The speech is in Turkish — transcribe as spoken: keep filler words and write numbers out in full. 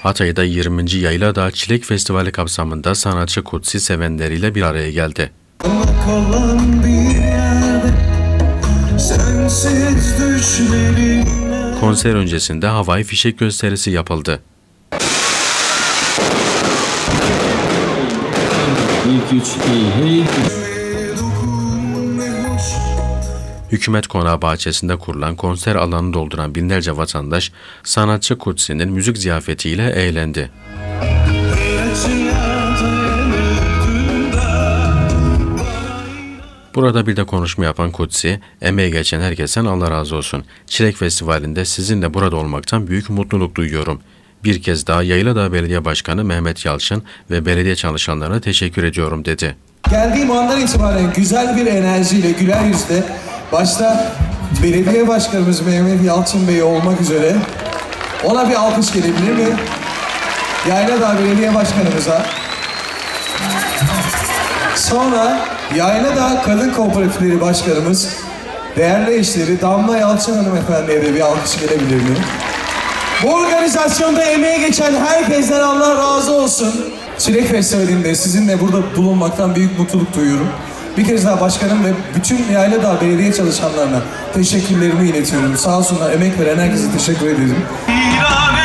Hatay'da yirminci Yayladağ Çilek Festivali kapsamında sanatçı Kutsi sevenleriyle bir araya geldi. Konser öncesinde havai fişek gösterisi yapıldı. Hükümet Konağı bahçesinde kurulan konser alanını dolduran binlerce vatandaş sanatçı Kutsi'nin müzik ziyafetiyle eğlendi. Burada bir de konuşma yapan Kutsi, emeği geçen herkesten Allah razı olsun. Çilek Festivali'nde sizinle burada olmaktan büyük mutluluk duyuyorum. Bir kez daha Yayladağ Belediye Başkanı Mehmet Yalçın ve belediye çalışanlarına teşekkür ediyorum dedi. Geldiğim andan itibaren güzel bir enerjiyle, güler yüzle, başta belediye başkanımız Mehmet Yalçın Bey olmak üzere, ona bir alkış gelebilir mi? Yayladağ Belediye Başkanımıza. Sonra Yayladağ Kadın Kooperatifleri Başkanımız, değerli eşleri Damla Yalçın Hanımefendi'ye de bir alkış gelebilir mi? Bu organizasyonda emeği geçen herkesten Allah razı olsun. Çilek Festivali'nde sizinle burada bulunmaktan büyük mutluluk duyuyorum. Bir kez daha başkanım ve bütün Yayladağ Belediye çalışanlarına teşekkürlerimi iletiyorum. Sağ olsunlar, emek veren herkese teşekkür ederim.